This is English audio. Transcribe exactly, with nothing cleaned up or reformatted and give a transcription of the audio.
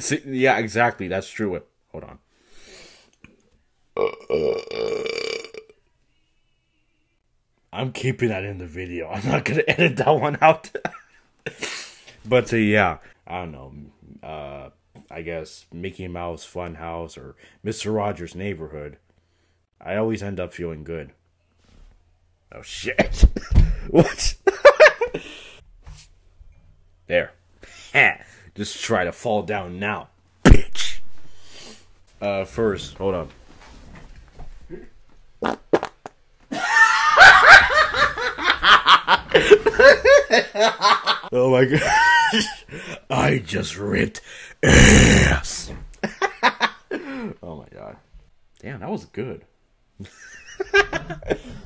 See, yeah, exactly. That's true. Hold on. I'm keeping that in the video. I'm not gonna edit that one out. But uh, yeah, I don't know. Uh, I guess Mickey Mouse Funhouse or Mister Rogers' Neighborhood. I always end up feeling good. Oh shit! What? There. Just try to fall down now, bitch. Uh, first, hold on. Oh my gosh. I just ripped ass. Oh my god. Damn, that was good.